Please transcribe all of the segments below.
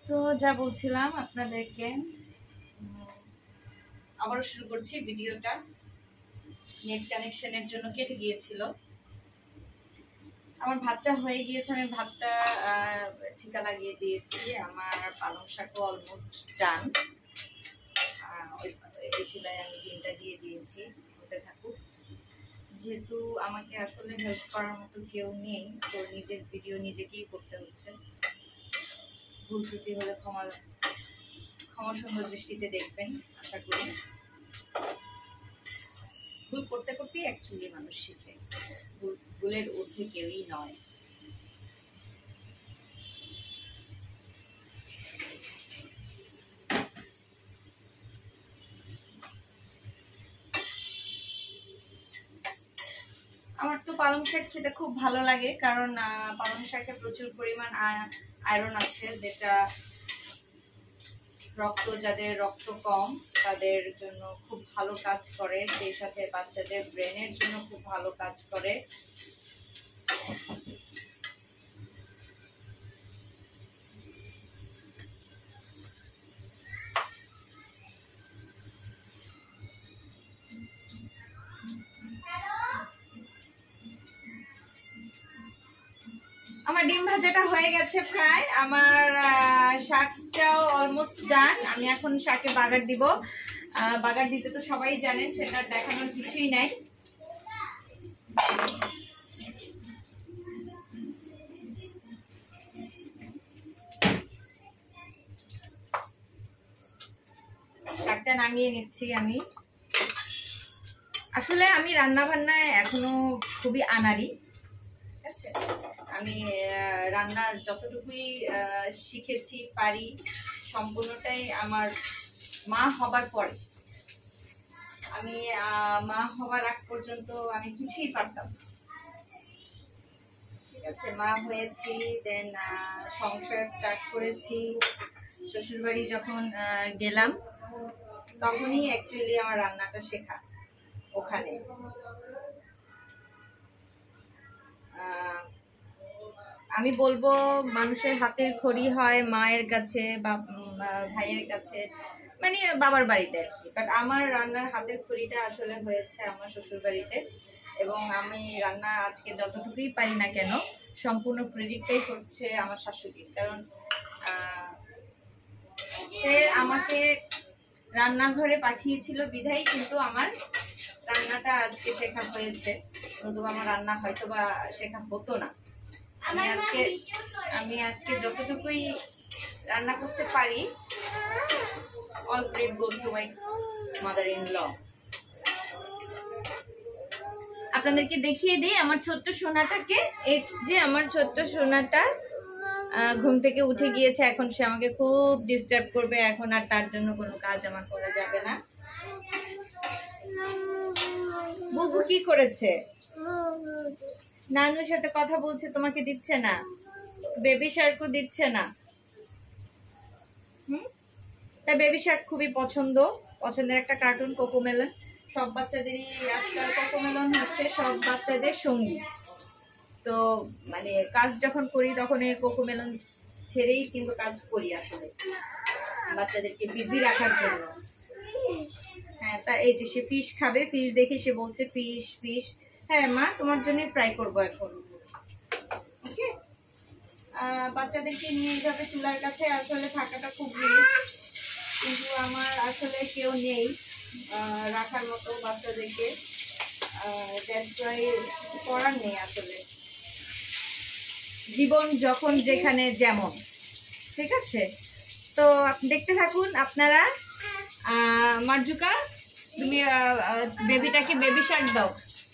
তো যা বলছিলাম আপনাদেরকে আবারও শুরু করছি ভিডিওটা। নেট কানেকশনের জন্য কেটে গিয়েছিল। আমার ভাতটা হয়ে গিয়েছে, আমি ভাতটা ঠিকা লাগিয়ে দিয়েছি। আমার পালং শাকও অলমোস্ট ডান। ওই চুলায় আমি ডিমটা দিয়ে দিয়েছি, হতে থাকুক। যেহেতু আমাকে আসলে হেল্প করার মতো কেউ নেই, তো নিজের ভিডিও নিজেকেই করতে হচ্ছে। ভুল ত্রুটি হলে ক্ষমা সুন্দর দৃষ্টিতে দেখবেন আশা করি। ভুল করতে করতেই অ্যাকচুয়ালি মানুষ শিখে, ভুলের ঊর্ধ্বে কেউই নয়। আমার তো পালং শাক খেতে খুব ভালো লাগে, কারণ পালং শাকে প্রচুর পরিমাণ আয়রন আছে, যেটা যাদের রক্ত কম তাদের জন্য খুব ভালো কাজ করে। সেই সাথে বাচ্চাদের ব্রেনের জন্য খুব ভালো কাজ করে। আমার ডিম ভাজাটা হয়ে গেছে প্রায়। আমার শাকটাও অলমোস্ট ডান। আমি এখন শাকে বাগার দিব। বাগার দিতে তো সবাই জানেন, সেটা দেখানোর কিছুই নাই। শাকটা নামিয়ে নিচ্ছি আমি। আসলে আমি রান্না বান্নায় এখনো খুবই আনাড়ি, ঠিক আছে। আমি রান্না যতটুকুই শিখেছি পারি সম্পূর্ণটাই আমার মা হবার পরে। আমি মা হবার আগ পর্যন্ত আমি কিছুই পারতাম না, ঠিক আছে। মা হয়েছি, দেন সংসার স্টার্ট করেছি। শ্বশুরবাড়ি যখন গেলাম তখনই অ্যাকচুয়ালি আমার রান্নাটা শেখা ওখানে। আমি বলবো মানুষের হাতের খড়ি হয় মায়ের কাছে বা ভাইয়ের কাছে, মানে বাবার বাড়িতে আর কি। বাট আমার রান্নার হাতের খড়িটা আসলে হয়েছে আমার শ্বশুর বাড়িতে। এবং আমি রান্না আজকে যতটুকুই পারি না কেন, সম্পূর্ণ ক্রেডিটটাই হচ্ছে আমার শাশুড়ির। কারণ সে আমাকে রান্নাঘরে পাঠিয়েছিল বিধায় কিন্তু আমার রান্নাটা আজকে শেখা হয়েছে। কিন্তু আমার রান্না হয়তো বা শেখা হতো না। আমি আজকে যতটুকুই রান্না করতে পারি, all credit goes to my mother in law. আপনাদেরকে দেখিয়ে দিই আমার ছোট্ট সোনাটাকে। এই যে আমার ছোট্ট সোনাটা ঘুম থেকে উঠে গিয়েছে, এখন সে আমাকে খুব ডিস্টার্ব করবে। এখন আর তার জন্য কোনো কাজ আমার করা যাবে না। বুবু কি করেছে? নানুর সাথে কথা বলছে, তোমাকে দিচ্ছে না। বেবি শার্কও দিচ্ছে না। তাই বেবি শার্ক খুবই পছন্দের একটা কার্টুন, কোকোমেলন। সব বাচ্চাদেরই আজকাল কোকোমেলন হচ্ছে সব বাচ্চাদের সঙ্গী। তো মানে কাজ যখন করি তখন এই কোকোমেলন ছেড়েই কিন্তু কাজ করি আসলে, বাচ্চাদেরকে বিজি রাখার জন্য। হ্যাঁ, তা এই যে সে ফিশ খাবে, ফিশ দেখে সে বলছে ফিশ ফিশ। হ্যাঁ মা, তোমার জন্য ফ্রাই করবো এখন। ওকে, বাচ্চাদেরকে নিয়ে এইভাবে চুলার কাছে আসলে থাকাটা খুব রিস্ক, কিন্তু আমার আসলে কেউ নেই রাখার মতো বাচ্চাদেরকে। কিছু করার নেই আসলে, জীবন যখন যেখানে যেমন, ঠিক আছে। তো দেখতে থাকুন আপনারা। মার্জুকা, তুমি বেবিটাকে বেবি শার্ক দাও।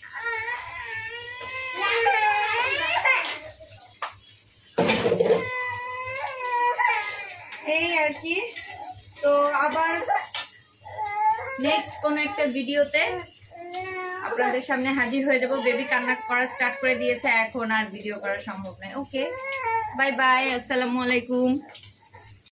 এই আর কি। তো আবার নেক্সট কোন একটা ভিডিওতে আপনাদের সামনে হাজির হয়ে যাব। বেবি কান্না করা স্টার্ট করে দিয়েছে, এখন আর ভিডিও করা সম্ভব নয়। ওকে, বাই বাই, আসসালামু আলাইকুম।